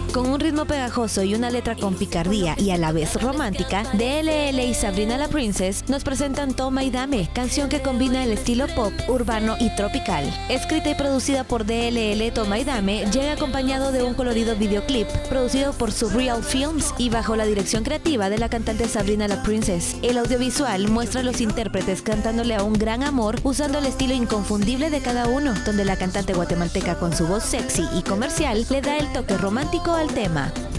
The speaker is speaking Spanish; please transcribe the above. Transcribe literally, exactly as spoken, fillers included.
Con un ritmo pegajoso y una letra con picardía y a la vez romántica, D L L y Sabrina la Princess nos presentan Toma y Dame, canción que combina el estilo pop, urbano y tropical. Escrita y producida por D L L, Toma y Dame llega acompañado de un colorido videoclip producido por Surreal Films y bajo la dirección creativa de la cantante Sabrina la Princess. El audiovisual muestra a los intérpretes cantándole a un gran amor usando el estilo inconfundible de cada uno, donde la cantante guatemalteca con su voz sexy y comercial le da el toque romántico al tema.